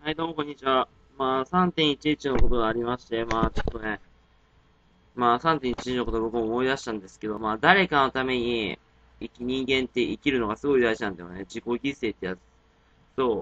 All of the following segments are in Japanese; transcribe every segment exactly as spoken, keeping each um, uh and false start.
はい、どうもこんにちは。まあ、さんてんいちいちのことがありまして、まあ、ちょっとね、まあ、さんてんいちいちのことを僕も思い出したんですけど、まあ、誰かのために、生き、人間って生きるのがすごい大事なんだよね。自己犠牲ってやつ。そう。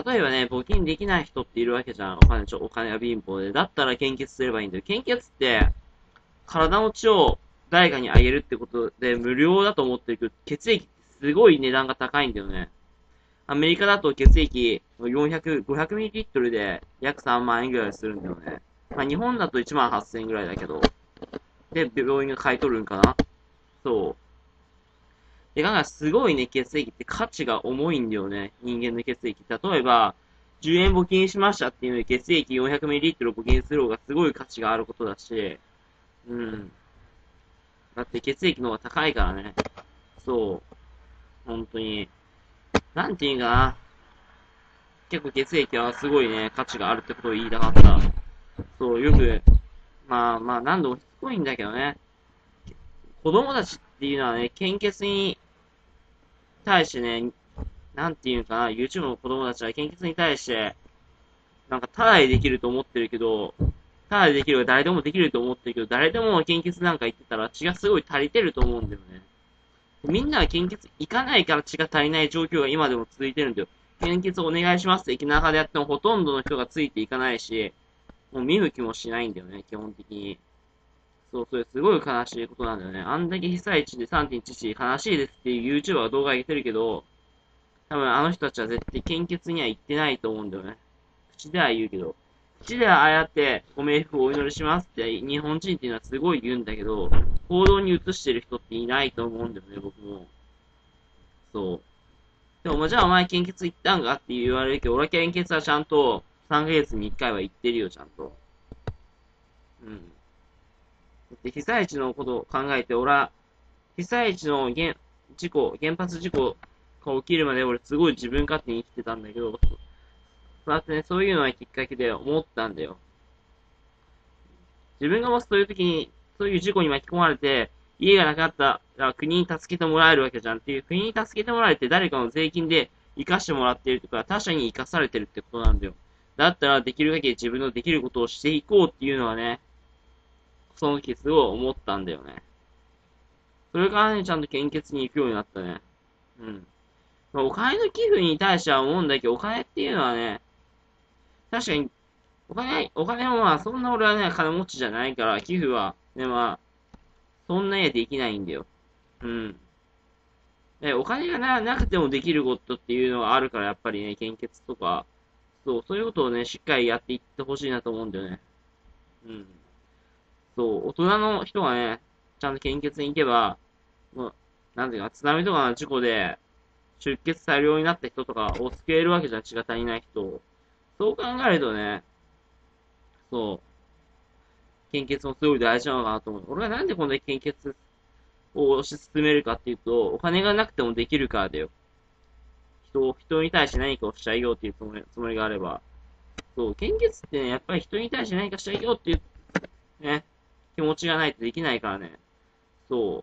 例えばね、募金できない人っているわけじゃん。お金ちょ、お金が貧乏で。だったら献血すればいいんだよ。献血って、体の血を誰かにあげるってことで無料だと思ってるけど、血液ってすごい値段が高いんだよね。アメリカだと血液よんひゃく、ごひゃくミリリットルで約さんまん円ぐらいするんだよね。まあ日本だといちまんはっせんえんぐらいだけど。で、病院が買い取るんかな。そう。で、だからすごいね、血液って価値が重いんだよね。人間の血液。例えば、じゅうえん募金しましたっていうのに血液 よんひゃくミリリットル 募金する方がすごい価値があることだし、うん。だって血液の方が高いからね。そう。本当に。なんていうんかな。結構血液はすごいね、価値があるってことを言いたかった。そう、よく、まあまあ何度もしつこいんだけどね。子供たちっていうのはね、献血に対してね、なんていうかな、YouTube の子供たちは献血に対して、なんかただでできると思ってるけど、ただでできるが誰でもできると思ってるけど、誰でも献血なんか言ってたら血がすごい足りてると思うんだよね。みんなは献血行かないから血が足りない状況が今でも続いてるんだよ。献血お願いしますって駅中でやってもほとんどの人がついていかないし、もう見向きもしないんだよね、基本的に。そう、それすごい悲しいことなんだよね。あんだけ被災地でさんてんいちいち悲しいですっていう YouTuber が動画上げてるけど、多分あの人たちは絶対献血には行ってないと思うんだよね。口では言うけど。口ではああやってご冥福をお祈りしますって日本人っていうのはすごい言うんだけど、行動に移してる人っていないと思うんだよね、僕も。そう。でも、じゃあお前献血行ったんかって言われるけど、俺は献血はちゃんとさんかげつにいっかいは行ってるよ、ちゃんと。うん。で、被災地のことを考えて、俺は、被災地の原事故、原発事故が起きるまで俺すごい自分勝手に生きてたんだけど、そうやってね、そういうのがきっかけで思ったんだよ。自分がもしそういう時に、そういう事故に巻き込まれて、家がなくなったら国に助けてもらえるわけじゃんっていう、国に助けてもらえて誰かの税金で生かしてもらっているとか、他者に生かされてるってことなんだよ。だったらできる限り自分のできることをしていこうっていうのはね、その時すごい思ったんだよね。それからね、ちゃんと献血に行くようになったね。うん。まあお金の寄付に対しては思うんだけど、お金っていうのはね、確かに、お金、お金もまあ、そんな俺はね、金持ちじゃないから、寄付は、ね、まあ、そんなにはできないんだよ。うん。で、お金がな、なくてもできることっていうのがあるから、やっぱりね、献血とか、そう、そういうことをね、しっかりやっていってほしいなと思うんだよね。うん。そう、大人の人がね、ちゃんと献血に行けば、もう、なんていうか、津波とかの事故で出血大量になった人とかを救えるわけじゃん、血が足りない人を。そう考えるとね、そう、献血もすごい大事なのかなと思う。俺はなんでこんなに献血を推し進めるかっていうと、お金がなくてもできるからだよ。人、人に対して何かをしちゃいようっていうつもり、つもりがあれば。そう、献血ってね、やっぱり人に対して何かしちゃいよっていう、ね、気持ちがないとできないからね。そう。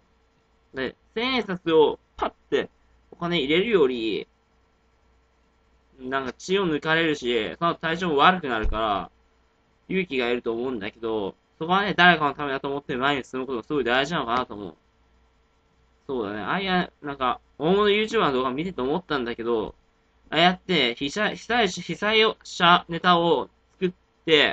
で、千円札をパッてお金入れるより、なんか血を抜かれるし、その体調も悪くなるから、勇気がいると思うんだけど、そこはね、誰かのためだと思って前に進むことがすごい大事なのかなと思う。そうだね。ああいう、なんか、大物 YouTuber の動画見てて思ったんだけど、ああやって被災、被災者、被災者ネタを作って、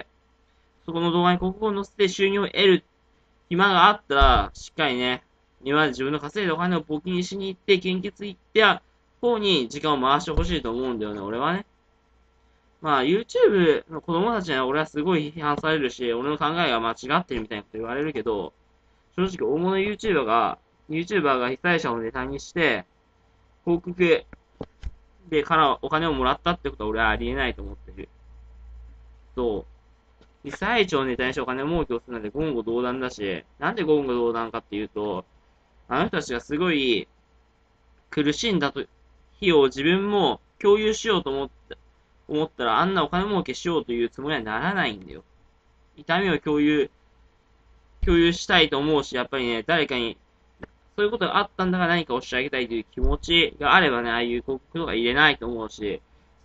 そこの動画に広告を載せて収入を得る暇があったら、しっかりね、今まで自分の稼いだお金を募金しに行って、献血行って方に時間を回してほしいと思うんだよね、俺はね。まあ、YouTube の子供たちには俺はすごい批判されるし、俺の考えが間違ってるみたいなこと言われるけど、正直大物 YouTuber が、YouTuber が被災者をネタにして、広告でからお金をもらったってことは俺はありえないと思ってる。そう。被災地をネタにしてお金儲けをするなんて言語道断だし、なんで言語道断かっていうと、あの人たちがすごい苦しんだと、日を自分も共有しようと思った、思ったらあんなお金儲けしようというつもりはならないんだよ。痛みを共有、共有したいと思うし、やっぱりね、誰かにそういうことがあったんだから何かをしてあげたいという気持ちがあればね、ああいう広告とか入れないと思うし、そういう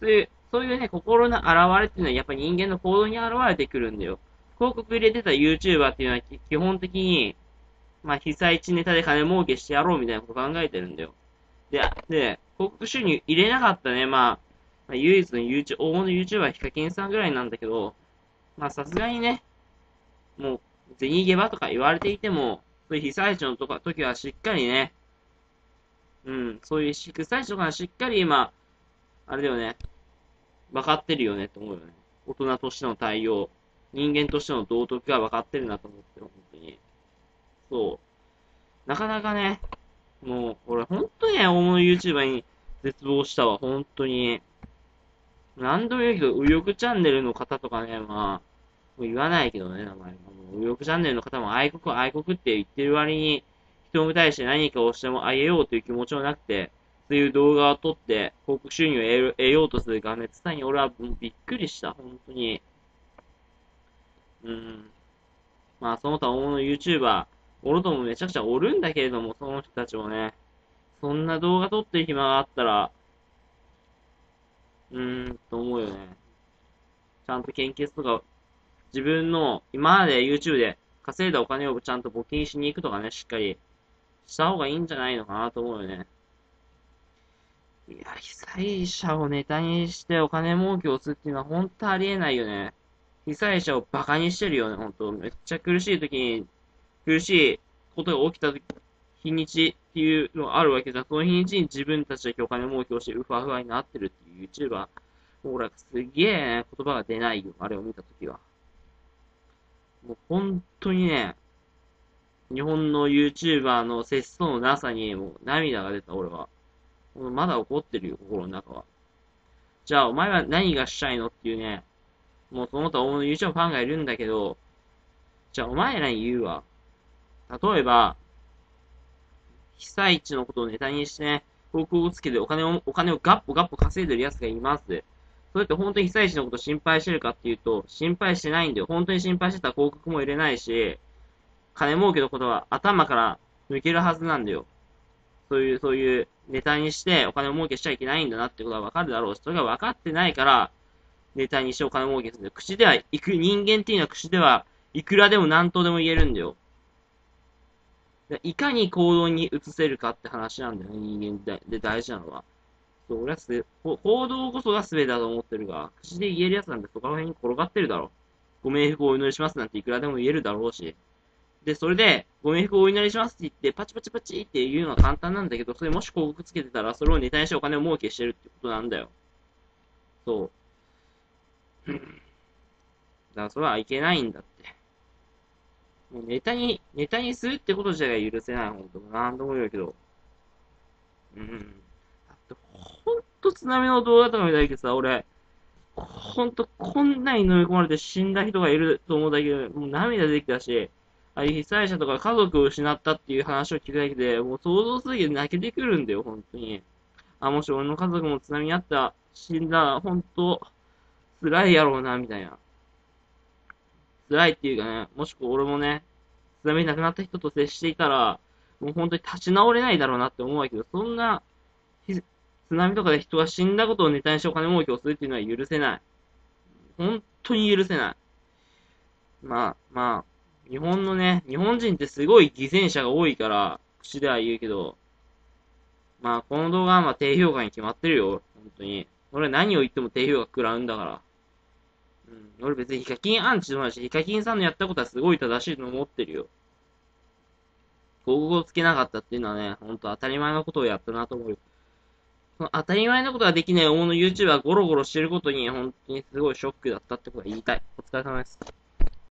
そういうね、心の表れっていうのはやっぱり人間の行動に現れてくるんだよ。広告入れてた YouTuber っていうのは基本的に、まあ被災地ネタで金儲けしてやろうみたいなこと考えてるんだよ。で、で、広告収入入れなかったね、まあ、まあ、唯一の YouTube、大物 YouTuber はヒカキンさんぐらいなんだけど、まあさすがにね、もう、銭ゲバとか言われていても、そういう被災地のとか時はしっかりね、うん、そういう被災地とかはしっかり、まあ、あれだよね、分かってるよねって思うよね。大人としての対応、人間としての道徳が分かってるなと思ってる、本当に。そう。なかなかね、もう、俺、本当にね、大物 YouTuber に絶望したわ、本当に。何度も言うけど、右翼チャンネルの方とかね、まあ、もう言わないけどね、名前も。右翼チャンネルの方も愛国、愛国って言ってる割に、人に対して何かをしてもあげようという気持ちもなくて、そういう動画を撮って、広告収入を得る得ようとする画熱さに俺はびっくりした、本当に。うん。まあ、その他大物 YouTuber、おるともめちゃくちゃおるんだけれども、その人たちもね、そんな動画撮ってる暇があったら、うーん、と思うよね。ちゃんと献血とか、自分の今まで YouTube で稼いだお金をちゃんと募金しに行くとかね、しっかりした方がいいんじゃないのかなと思うよね。いや、被災者をネタにしてお金儲けをするっていうのは本当ありえないよね。被災者をバカにしてるよね、本当めっちゃ苦しい時に、苦しいことが起きた時、日にちっていうのがあるわけじゃん。その日にちに自分たちだけお金儲けをしてうふわふわになってるっていう YouTuber。もう俺はすげえね、言葉が出ないよ。あれを見た時は。もう本当にね、日本の YouTuber の節操のなさにもう涙が出た、俺は。まだ怒ってるよ、心の中は。じゃあ、お前は何がしたいのっていうね、もうその他大物 YouTube ファンがいるんだけど、じゃあお前らに言うわ。例えば、被災地のことをネタにしてね、広告をつけてお金を、お金をガッポガッポ稼いでる奴がいます。それって本当に被災地のことを心配してるかっていうと、心配してないんだよ。本当に心配してたら広告も入れないし、金儲けのことは頭から抜けるはずなんだよ。そういう、そういうネタにしてお金を儲けしちゃいけないんだなってことはわかるだろうし、それが分かってないから、ネタにしてお金儲けするんだよ。口では、いく、人間っていうのは口では、いくらでも何とでも言えるんだよ。いかに行動に移せるかって話なんだよね、人間で大事なのは。そう、俺はす、行動こそが全てだと思ってるが、口で言えるやつなんてそこら辺に転がってるだろう。ご冥福をお祈りしますなんていくらでも言えるだろうし。で、それで、ご冥福をお祈りしますって言って、パチパチパチって言うのは簡単なんだけど、それもし広告つけてたら、それをネタにしてお金を儲けしてるってことなんだよ。そう。だからそれはいけないんだって。もうネタに、ネタにするってこと自体が許せない、ほんと。なんとも言うけど。うん。だって、ほんと津波の動画とか見たけどさ、俺、ほんとこんなに飲み込まれて死んだ人がいると思うだけで、もう涙出てきたし、ああいう被災者とか家族を失ったっていう話を聞くだけで、もう想像するだけで泣けてくるんだよ、ほんとに。あ、もし俺の家族も津波にあった、死んだら、ほんと、辛いやろうな、みたいな。辛いっていうかね、もしくは俺もね、津波で亡くなった人と接していたら、もう本当に立ち直れないだろうなって思うわけど、そんな、津波とかで人が死んだことをネタにしてお金儲けをするっていうのは許せない。本当に許せない。まあ、まあ、日本のね、日本人ってすごい犠牲者が多いから、口では言うけど、まあ、この動画はまあ低評価に決まってるよ。本当に。俺は何を言っても低評価食らうんだから。うん。俺別にヒカキンアンチでもないし、ヒカキンさんのやったことはすごい正しいと思ってるよ。広告をつけなかったっていうのはね、ほんと当たり前のことをやったなと思うよ。その当たり前のことができない大物 YouTuber がゴロゴロしてることに、本当にすごいショックだったってことが言いたい。お疲れ様です。